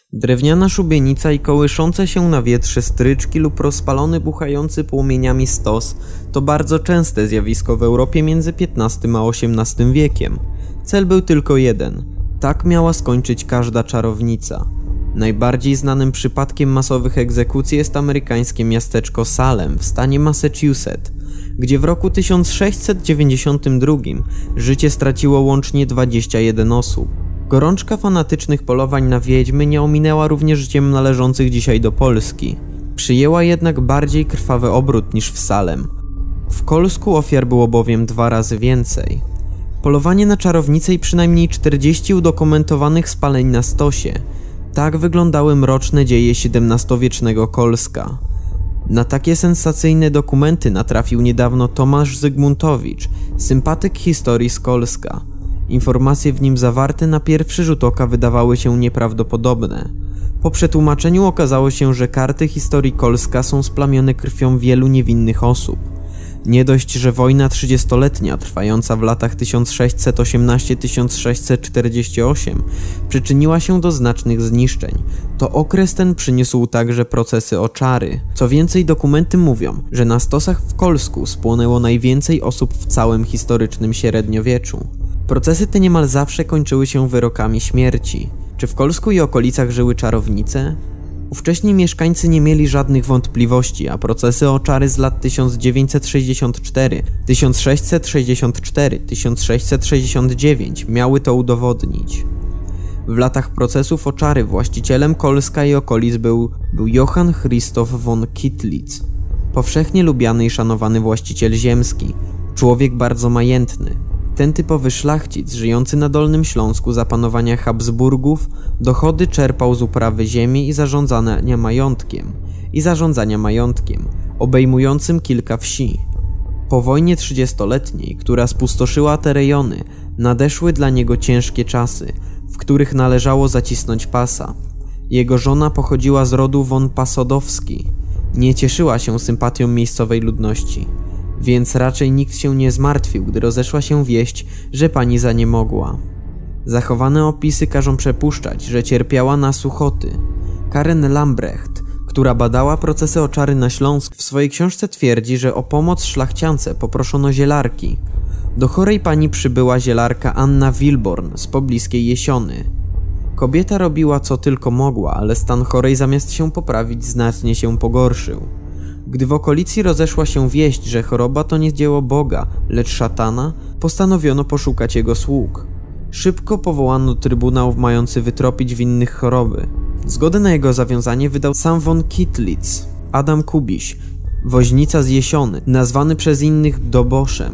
Drewniana szubienica i kołyszące się na wietrze stryczki lub rozpalony buchający płomieniami stos to bardzo częste zjawisko w Europie między XV a XVIII wiekiem. Cel był tylko jeden. Tak miała skończyć każda czarownica. Najbardziej znanym przypadkiem masowych egzekucji jest amerykańskie miasteczko Salem w stanie Massachusetts, gdzie w roku 1692 życie straciło łącznie 21 osób. Gorączka fanatycznych polowań na wiedźmy nie ominęła również ziem należących dzisiaj do Polski. Przyjęła jednak bardziej krwawy obrót niż w Salem. W Kolsku ofiar było bowiem 2 razy więcej. Polowanie na czarownicę i przynajmniej 40 udokumentowanych spaleń na stosie. Tak wyglądały mroczne dzieje XVII-wiecznego Kolska. Na takie sensacyjne dokumenty natrafił niedawno Tomasz Zygmuntowicz, sympatyk historii z Kolska. Informacje w nim zawarte na pierwszy rzut oka wydawały się nieprawdopodobne. Po przetłumaczeniu okazało się, że karty historii Kolska są splamione krwią wielu niewinnych osób. Nie dość, że wojna 30-letnia trwająca w latach 1618-1648 przyczyniła się do znacznych zniszczeń, to okres ten przyniósł także procesy o czary. Co więcej, dokumenty mówią, że na stosach w Kolsku spłonęło najwięcej osób w całym historycznym średniowieczu. Procesy te niemal zawsze kończyły się wyrokami śmierci. Czy w Kolsku i okolicach żyły czarownice? Ówcześni mieszkańcy nie mieli żadnych wątpliwości, a procesy o czary z lat 1964, 1664, 1669 miały to udowodnić. W latach procesów o czary właścicielem Kolska i okolic był Johann Christoph von Kittlitz, powszechnie lubiany i szanowany właściciel ziemski, człowiek bardzo majętny. Ten typowy szlachcic, żyjący na Dolnym Śląsku za panowania Habsburgów, dochody czerpał z uprawy ziemi i zarządzania majątkiem, obejmującym kilka wsi. Po wojnie 30-letniej, która spustoszyła te rejony, nadeszły dla niego ciężkie czasy, w których należało zacisnąć pasa. Jego żona pochodziła z rodu von Pasodowski. Nie cieszyła się sympatią miejscowej ludności. Więc raczej nikt się nie zmartwił, gdy rozeszła się wieść, że pani zaniemogła. Zachowane opisy każą przypuszczać, że cierpiała na suchoty. Karen Lambrecht, która badała procesy o czary na Śląsku, w swojej książce twierdzi, że o pomoc szlachciance poproszono zielarki. Do chorej pani przybyła zielarka Anna Wilborn z pobliskiej Jesiony. Kobieta robiła co tylko mogła, ale stan chorej zamiast się poprawić znacznie się pogorszył. Gdy w okolicy rozeszła się wieść, że choroba to nie dzieło Boga, lecz szatana, postanowiono poszukać jego sług. Szybko powołano trybunał mający wytropić winnych choroby. Zgodę na jego zawiązanie wydał sam von Kittlitz, Adam Kubiś, woźnica z Jesiony, nazwany przez innych Doboszem.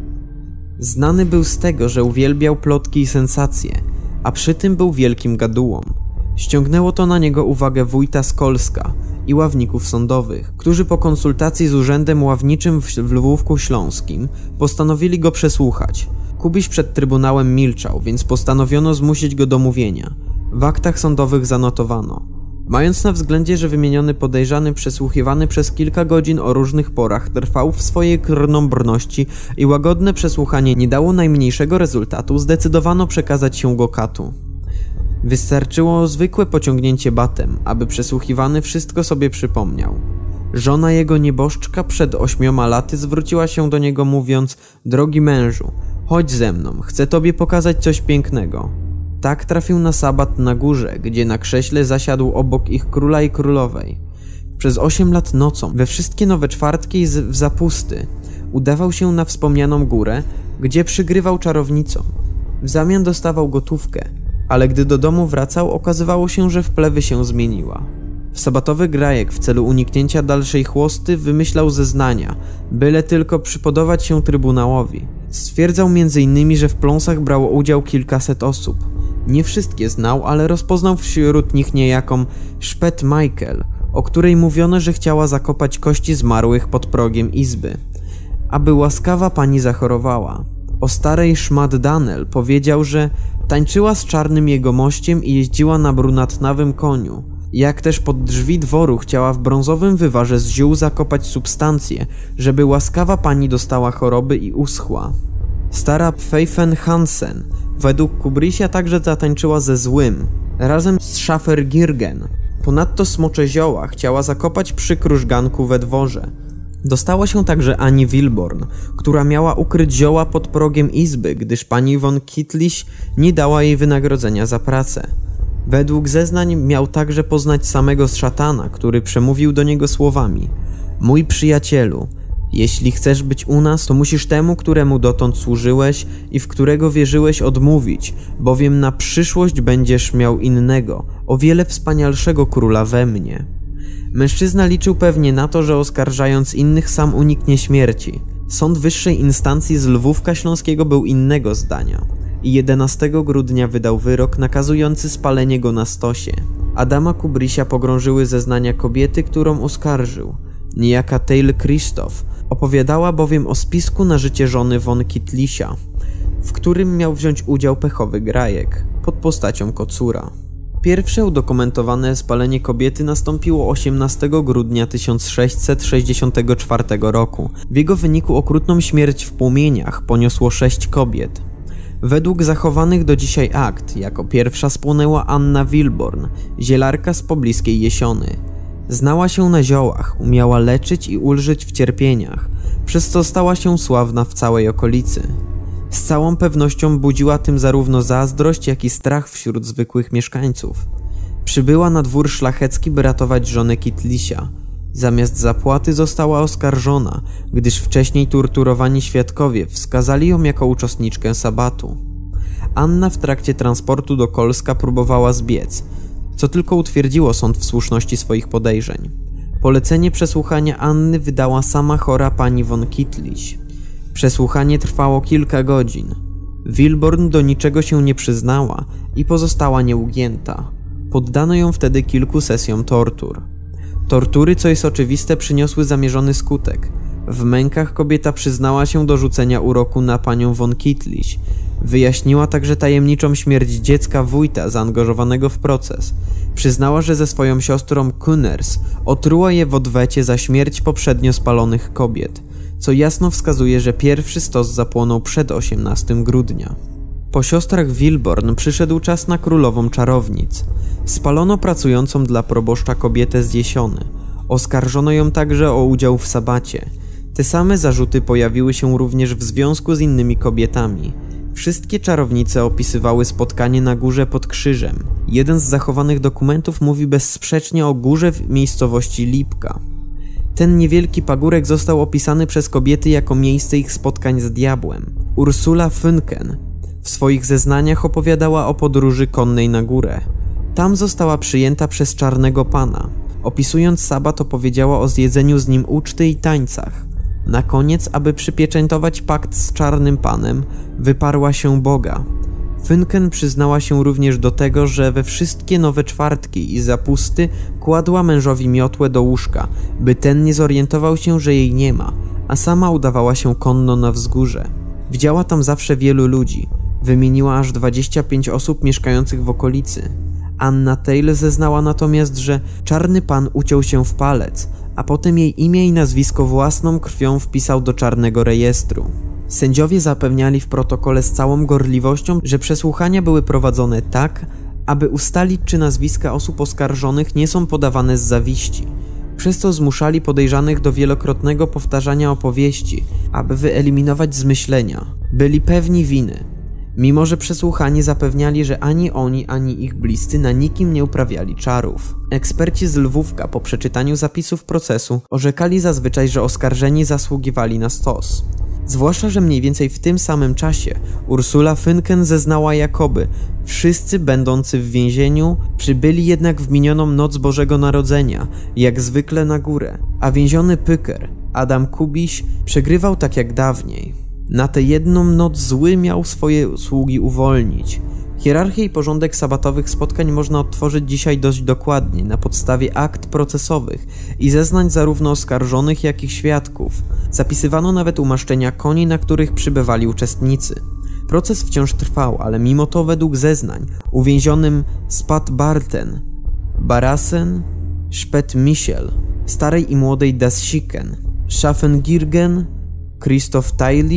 Znany był z tego, że uwielbiał plotki i sensacje, a przy tym był wielkim gadułą. Ściągnęło to na niego uwagę wójta z Kolska i ławników sądowych, którzy po konsultacji z urzędem ławniczym w Lwówku Śląskim postanowili go przesłuchać. Kubiś przed trybunałem milczał, więc postanowiono zmusić go do mówienia. W aktach sądowych zanotowano: mając na względzie, że wymieniony podejrzany przesłuchiwany przez kilka godzin o różnych porach trwał w swojej krnąbrności i łagodne przesłuchanie nie dało najmniejszego rezultatu, zdecydowano przekazać się go katu. Wystarczyło zwykłe pociągnięcie batem, aby przesłuchiwany wszystko sobie przypomniał. Żona jego nieboszczka przed 8 laty zwróciła się do niego mówiąc: drogi mężu, chodź ze mną, chcę tobie pokazać coś pięknego. Tak trafił na sabat na górze, gdzie na krześle zasiadł obok ich króla i królowej. Przez 8 lat nocą, we wszystkie nowe czwartki w zapusty, udawał się na wspomnianą górę, gdzie przygrywał czarownicom. W zamian dostawał gotówkę, ale gdy do domu wracał, okazywało się, że w plewy się zmieniła. W sabatowy grajek w celu uniknięcia dalszej chłosty wymyślał zeznania, byle tylko przypodobać się trybunałowi. Stwierdzał m.in., że w pląsach brało udział kilkaset osób. Nie wszystkie znał, ale rozpoznał wśród nich niejaką Szpet Michael, o której mówiono, że chciała zakopać kości zmarłych pod progiem izby, aby łaskawa pani zachorowała. O starej Szmat Danel powiedział, że tańczyła z czarnym jegomościem i jeździła na brunatnawym koniu. Jak też pod drzwi dworu chciała w brązowym wywarze z ziół zakopać substancję, żeby łaskawa pani dostała choroby i uschła. Stara Pfeifen Hansen Według Kubrisia także zatańczyła ze złym, razem z Schaffer-Girgen. Ponadto smocze zioła chciała zakopać przy krużganku we dworze. Dostała się także Annie Wilborn, która miała ukryć zioła pod progiem izby, gdyż pani von Kittlich nie dała jej wynagrodzenia za pracę. Według zeznań miał także poznać samego szatana, który przemówił do niego słowami: mój przyjacielu, jeśli chcesz być u nas, to musisz temu, któremu dotąd służyłeś i w którego wierzyłeś, odmówić, bowiem na przyszłość będziesz miał innego, o wiele wspanialszego króla we mnie. Mężczyzna liczył pewnie na to, że oskarżając innych sam uniknie śmierci. Sąd wyższej instancji z Lwówka Śląskiego był innego zdania i 11 grudnia wydał wyrok nakazujący spalenie go na stosie. Adama Kubrisia pogrążyły zeznania kobiety, którą oskarżył. Niejaka Teil Christoph opowiadała bowiem o spisku na życie żony von Kittlicha, w którym miał wziąć udział pechowy grajek pod postacią kocura. Pierwsze udokumentowane spalenie kobiety nastąpiło 18 grudnia 1664 roku. W jego wyniku okrutną śmierć w płomieniach poniosło 6 kobiet. Według zachowanych do dzisiaj akt, jako pierwsza spłonęła Anna Wilborn, zielarka z pobliskiej Jesiony. Znała się na ziołach, umiała leczyć i ulżyć w cierpieniach, przez co stała się sławna w całej okolicy. Z całą pewnością budziła tym zarówno zazdrość, jak i strach wśród zwykłych mieszkańców. Przybyła na dwór szlachecki, by ratować żonę Kittlicha. Zamiast zapłaty została oskarżona, gdyż wcześniej torturowani świadkowie wskazali ją jako uczestniczkę sabatu. Anna w trakcie transportu do Kolska próbowała zbiec, co tylko utwierdziło sąd w słuszności swoich podejrzeń. Polecenie przesłuchania Anny wydała sama chora pani von Kittlich. Przesłuchanie trwało kilka godzin. Wilborn do niczego się nie przyznała i pozostała nieugięta. Poddano ją wtedy kilku sesjom tortur. Tortury, co jest oczywiste, przyniosły zamierzony skutek. W mękach kobieta przyznała się do rzucenia uroku na panią von Kittlich. Wyjaśniła także tajemniczą śmierć dziecka wójta zaangażowanego w proces. Przyznała, że ze swoją siostrą Kunners otruła je w odwecie za śmierć poprzednio spalonych kobiet, co jasno wskazuje, że pierwszy stos zapłonął przed 18 grudnia. Po siostrach Wilborn przyszedł czas na królową czarownic. Spalono pracującą dla proboszcza kobietę z Jesiony. Oskarżono ją także o udział w sabacie. Te same zarzuty pojawiły się również w związku z innymi kobietami. Wszystkie czarownice opisywały spotkanie na górze pod krzyżem. Jeden z zachowanych dokumentów mówi bezsprzecznie o górze w miejscowości Lipka. Ten niewielki pagórek został opisany przez kobiety jako miejsce ich spotkań z diabłem. Ursula Fünken w swoich zeznaniach opowiadała o podróży konnej na górę. Tam została przyjęta przez czarnego pana. Opisując sabat, opowiedziała o zjedzeniu z nim uczty i tańcach. Na koniec, aby przypieczętować pakt z czarnym panem, wyparła się Boga. Fünken przyznała się również do tego, że we wszystkie nowe czwartki i zapusty kładła mężowi miotłę do łóżka, by ten nie zorientował się, że jej nie ma, a sama udawała się konno na wzgórze. Widziała tam zawsze wielu ludzi. Wymieniła aż 25 osób mieszkających w okolicy. Anna Teil zeznała natomiast, że czarny pan uciął się w palec, a potem jej imię i nazwisko własną krwią wpisał do czarnego rejestru. Sędziowie zapewniali w protokole z całą gorliwością, że przesłuchania były prowadzone tak, aby ustalić, czy nazwiska osób oskarżonych nie są podawane z zawiści. Przez to zmuszali podejrzanych do wielokrotnego powtarzania opowieści, aby wyeliminować zmyślenia. Byli pewni winy. Mimo że przesłuchani zapewniali, że ani oni, ani ich bliscy na nikim nie uprawiali czarów. Eksperci z Lwówka po przeczytaniu zapisów procesu orzekali zazwyczaj, że oskarżeni zasługiwali na stos. Zwłaszcza, że mniej więcej w tym samym czasie Ursula Fünken zeznała, jakoby wszyscy będący w więzieniu przybyli jednak w minioną noc Bożego Narodzenia, jak zwykle na górę, a więziony Pyker, Adam Kubiś, przegrywał tak jak dawniej. Na tę jedną noc zły miał swoje sługi uwolnić. Hierarchię i porządek sabatowych spotkań można odtworzyć dzisiaj dość dokładnie na podstawie akt procesowych i zeznań zarówno oskarżonych, jak i świadków. Zapisywano nawet umaszczenia koni, na których przybywali uczestnicy. Proces wciąż trwał, ale mimo to według zeznań uwięzionym Spat Barten, Barasen, Spet Michel, starej i młodej Das Schicken, Schaffengirgen, Christoph Teilich,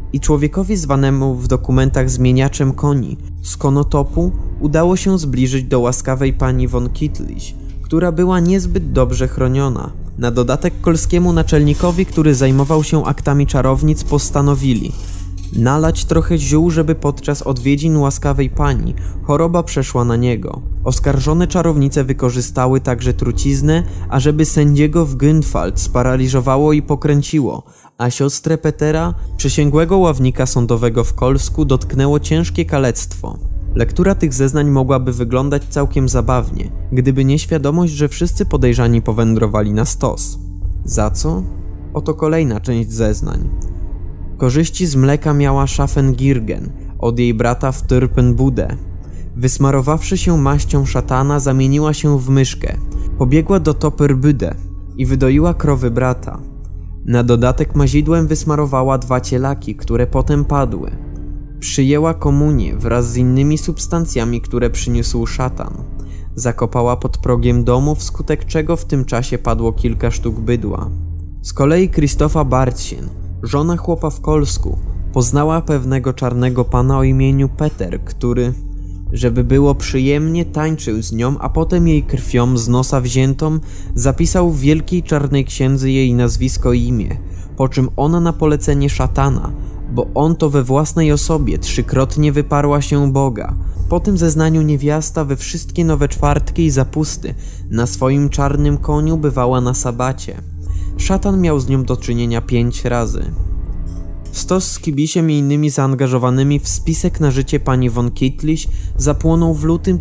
I człowiekowi zwanemu w dokumentach zmieniaczem koni z Konotopu udało się zbliżyć do łaskawej pani von Kittlich, która była niezbyt dobrze chroniona. Na dodatek kolskiemu naczelnikowi, który zajmował się aktami czarownic, postanowili nalać trochę ziół, żeby podczas odwiedzin łaskawej pani choroba przeszła na niego. Oskarżone czarownice wykorzystały także truciznę, ażeby sędziego w Günwald sparaliżowało i pokręciło, a siostrę Petera, przysięgłego ławnika sądowego w Kolsku, dotknęło ciężkie kalectwo. Lektura tych zeznań mogłaby wyglądać całkiem zabawnie, gdyby nie świadomość, że wszyscy podejrzani powędrowali na stos. Za co? Oto kolejna część zeznań. Korzyści z mleka miała Schaffengirgen od jej brata w Törpenbudę. Wysmarowawszy się maścią szatana, zamieniła się w myszkę. Pobiegła do Topperbüde i wydoiła krowy brata. Na dodatek mazidłem wysmarowała 2 cielaki, które potem padły. Przyjęła komunię wraz z innymi substancjami, które przyniósł szatan. Zakopała pod progiem domu, wskutek czego w tym czasie padło kilka sztuk bydła. Z kolei Krzysztofa Barcien, żona chłopa w Kolsku, poznała pewnego czarnego pana o imieniu Peter, który, żeby było przyjemnie, tańczył z nią, a potem jej krwią z nosa wziętą zapisał w wielkiej czarnej księdze jej nazwisko i imię, po czym ona na polecenie szatana, bo on to we własnej osobie 3-krotnie wyparła się Boga. Po tym zeznaniu niewiasta we wszystkie nowe czwartki i zapusty na swoim czarnym koniu bywała na sabacie. Szatan miał z nią do czynienia 5 razy. Stos z Kibisiem i innymi zaangażowanymi w spisek na życie pani von Kittlich zapłonął w lutym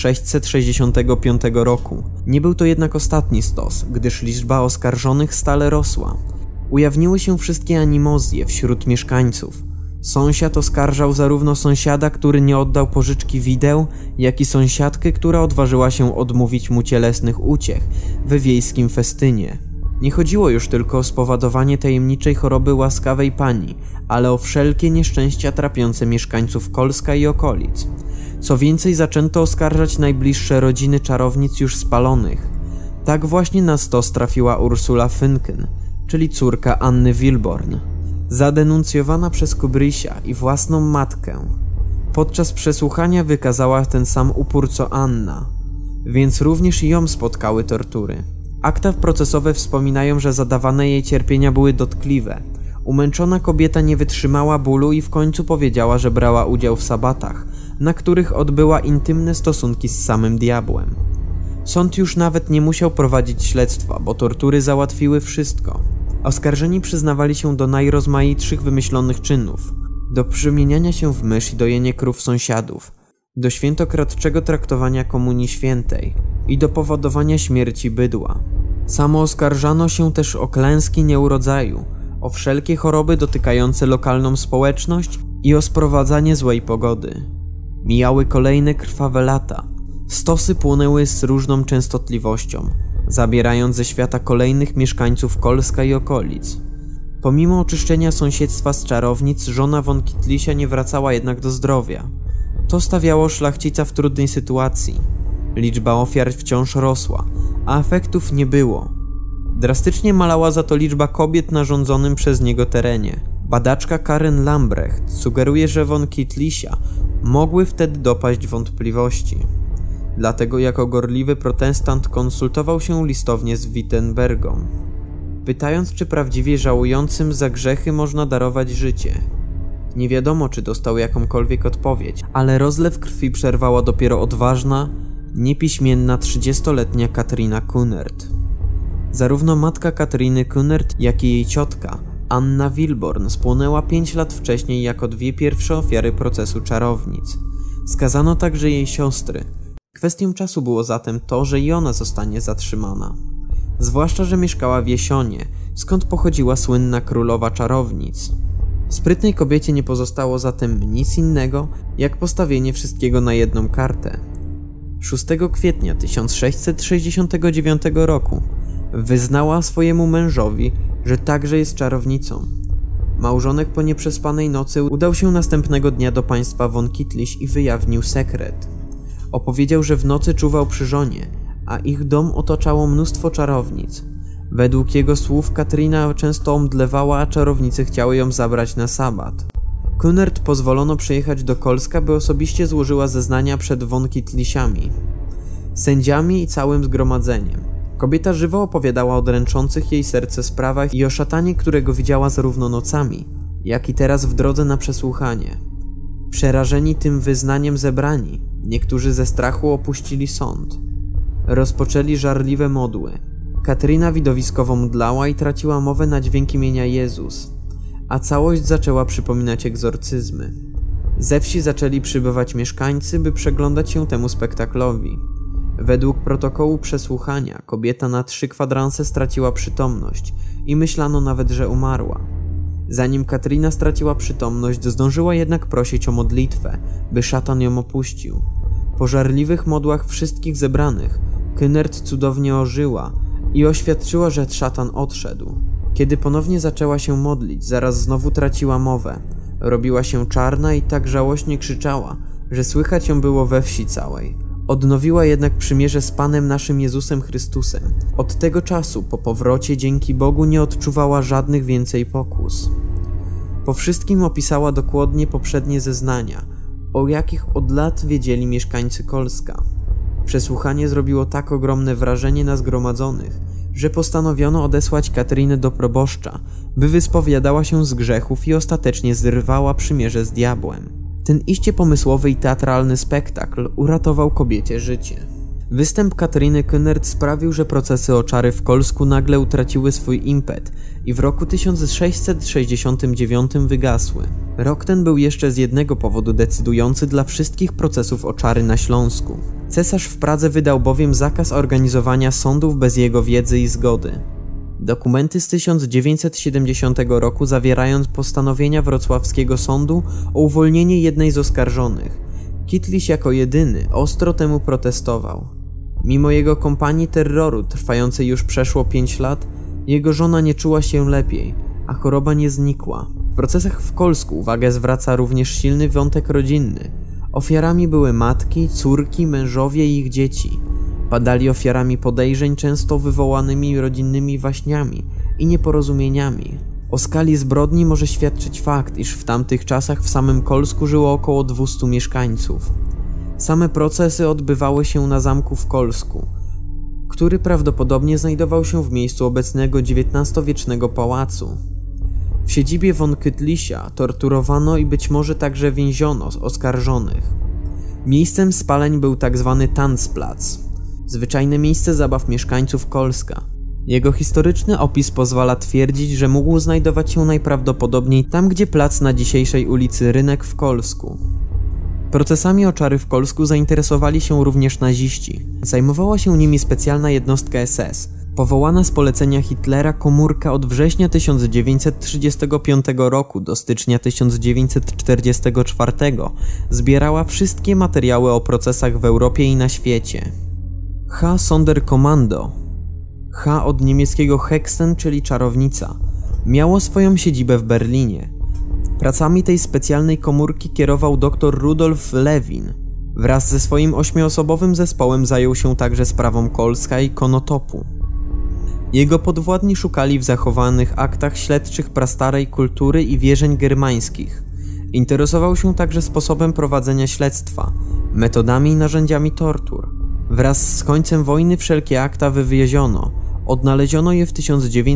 1665 roku. Nie był to jednak ostatni stos, gdyż liczba oskarżonych stale rosła. Ujawniły się wszystkie animozje wśród mieszkańców. Sąsiad oskarżał zarówno sąsiada, który nie oddał pożyczki wideł, jak i sąsiadkę, która odważyła się odmówić mu cielesnych uciech we wiejskim festynie. Nie chodziło już tylko o spowodowanie tajemniczej choroby łaskawej pani, ale o wszelkie nieszczęścia trapiące mieszkańców Kolska i okolic. Co więcej, zaczęto oskarżać najbliższe rodziny czarownic już spalonych. Tak właśnie na stos trafiła Ursula Fünken, czyli córka Anny Wilborn, zadenuncjowana przez Kubrisia i własną matkę. Podczas przesłuchania wykazała ten sam upór co Anna, więc również ją spotkały tortury. Akta procesowe wspominają, że zadawane jej cierpienia były dotkliwe. Umęczona kobieta nie wytrzymała bólu i w końcu powiedziała, że brała udział w sabatach, na których odbyła intymne stosunki z samym diabłem. Sąd już nawet nie musiał prowadzić śledztwa, bo tortury załatwiły wszystko. Oskarżeni przyznawali się do najrozmaitszych wymyślonych czynów. Do przemieniania się w mysz i dojenie krów sąsiadów, do świętokradczego traktowania komunii świętej i do powodowania śmierci bydła. Samo oskarżano się też o klęski nieurodzaju, o wszelkie choroby dotykające lokalną społeczność i o sprowadzanie złej pogody. Mijały kolejne krwawe lata. Stosy płonęły z różną częstotliwością, zabierając ze świata kolejnych mieszkańców Kolska i okolic. Pomimo oczyszczenia sąsiedztwa z czarownic, żona von Kittlicha nie wracała jednak do zdrowia. To stawiało szlachcica w trudnej sytuacji. Liczba ofiar wciąż rosła, a efektów nie było. Drastycznie malała za to liczba kobiet na rządzonym przez niego terenie. Badaczka Karen Lambrecht sugeruje, że von Kittlicha mogły wtedy dopaść wątpliwości. Dlatego jako gorliwy protestant konsultował się listownie z Wittenbergą, pytając, czy prawdziwie żałującym za grzechy można darować życie. Nie wiadomo, czy dostał jakąkolwiek odpowiedź, ale rozlew krwi przerwała dopiero odważna, niepiśmienna 30-letnia Katrina Kunert. Zarówno matka Katriny Kunert, jak i jej ciotka, Anna Wilborn, spłonęła 5 lat wcześniej jako 2 pierwsze ofiary procesu czarownic. Skazano także jej siostry. Kwestią czasu było zatem to, że i ona zostanie zatrzymana. Zwłaszcza, że mieszkała w Jesionie, skąd pochodziła słynna królowa czarownic. Sprytnej kobiecie nie pozostało zatem nic innego, jak postawienie wszystkiego na jedną kartę. 6 kwietnia 1669 roku wyznała swojemu mężowi, że także jest czarownicą. Małżonek po nieprzespanej nocy udał się następnego dnia do państwa von Kittlich i wyjawnił sekret. Opowiedział, że w nocy czuwał przy żonie, a ich dom otaczało mnóstwo czarownic. Według jego słów Katrina często omdlewała, a czarownice chciały ją zabrać na sabat. Kunert pozwolono przyjechać do Kolska, by osobiście złożyła zeznania przed von Kittlisiami, sędziami i całym zgromadzeniem. Kobieta żywo opowiadała o dręczących jej serce sprawach i o szatanie, którego widziała zarówno nocami, jak i teraz w drodze na przesłuchanie. Przerażeni tym wyznaniem zebrani, niektórzy ze strachu opuścili sąd. Rozpoczęli żarliwe modły. Katrina widowiskowo mdlała i traciła mowę na dźwięk imienia Jezus, a całość zaczęła przypominać egzorcyzmy. Ze wsi zaczęli przybywać mieszkańcy, by przeglądać się temu spektaklowi. Według protokołu przesłuchania kobieta na 3 kwadranse straciła przytomność i myślano nawet, że umarła. Zanim Katrina straciła przytomność, zdążyła jednak prosić o modlitwę, by szatan ją opuścił. Po żarliwych modłach wszystkich zebranych, Kunert cudownie ożyła i oświadczyła, że szatan odszedł. Kiedy ponownie zaczęła się modlić, zaraz znowu traciła mowę. Robiła się czarna i tak żałośnie krzyczała, że słychać ją było we wsi całej. Odnowiła jednak przymierze z Panem naszym Jezusem Chrystusem. Od tego czasu, po powrocie, dzięki Bogu nie odczuwała żadnych więcej pokus. Po wszystkim opisała dokładnie poprzednie zeznania, o jakich od lat wiedzieli mieszkańcy Kolska. Przesłuchanie zrobiło tak ogromne wrażenie na zgromadzonych, że postanowiono odesłać Katrinę do proboszcza, by wyspowiadała się z grzechów i ostatecznie zrywała przymierze z diabłem. Ten iście pomysłowy i teatralny spektakl uratował kobiecie życie. Występ Katriny Kunert sprawił, że procesy o czary w Kolsku nagle utraciły swój impet i w roku 1669 wygasły. Rok ten był jeszcze z jednego powodu decydujący dla wszystkich procesów o czary na Śląsku. Cesarz w Pradze wydał bowiem zakaz organizowania sądów bez jego wiedzy i zgody. Dokumenty z 1970 roku zawierają postanowienia wrocławskiego sądu o uwolnienie jednej z oskarżonych. Kittliś jako jedyny ostro temu protestował. Mimo jego kompanii terroru, trwającej już przeszło 5 lat, jego żona nie czuła się lepiej, a choroba nie znikła. W procesach w Kolsku uwagę zwraca również silny wątek rodzinny. Ofiarami były matki, córki, mężowie i ich dzieci. Padali ofiarami podejrzeń często wywołanymi rodzinnymi waśniami i nieporozumieniami. O skali zbrodni może świadczyć fakt, iż w tamtych czasach w samym Kolsku żyło około 200 mieszkańców. Same procesy odbywały się na zamku w Kolsku, który prawdopodobnie znajdował się w miejscu obecnego XIX-wiecznego pałacu. W siedzibie von Kittlisia torturowano i być może także więziono oskarżonych. Miejscem spaleń był tzw. Tanzplatz, zwyczajne miejsce zabaw mieszkańców Kolska. Jego historyczny opis pozwala twierdzić, że mógł znajdować się najprawdopodobniej tam, gdzie plac na dzisiejszej ulicy Rynek w Kolsku. Procesami o czary w Kolsku zainteresowali się również naziści. Zajmowała się nimi specjalna jednostka SS, powołana z polecenia Hitlera komórka od września 1935 roku do stycznia 1944 zbierała wszystkie materiały o procesach w Europie i na świecie. H. Sonderkommando, H od niemieckiego Hexen, czyli czarownica, miało swoją siedzibę w Berlinie. Pracami tej specjalnej komórki kierował dr Rudolf Lewin. Wraz ze swoim 8-osobowym zespołem zajął się także sprawą Kolska i Konotopu. Jego podwładni szukali w zachowanych aktach śledczych prastarej kultury i wierzeń germańskich. Interesował się także sposobem prowadzenia śledztwa, metodami i narzędziami tortur. Wraz z końcem wojny wszelkie akta wywieziono. Odnaleziono je w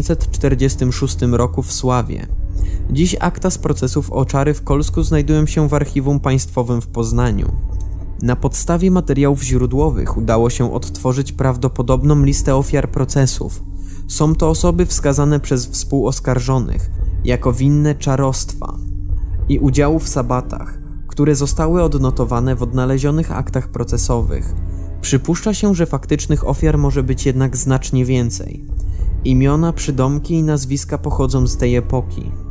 1946 roku w Sławie. Dziś akta z procesów o czary w Kolsku znajdują się w Archiwum Państwowym w Poznaniu. Na podstawie materiałów źródłowych udało się odtworzyć prawdopodobną listę ofiar procesów. Są to osoby wskazane przez współoskarżonych jako winne czarostwa i udziału w sabatach, które zostały odnotowane w odnalezionych aktach procesowych. Przypuszcza się, że faktycznych ofiar może być jednak znacznie więcej. Imiona, przydomki i nazwiska pochodzą z tej epoki.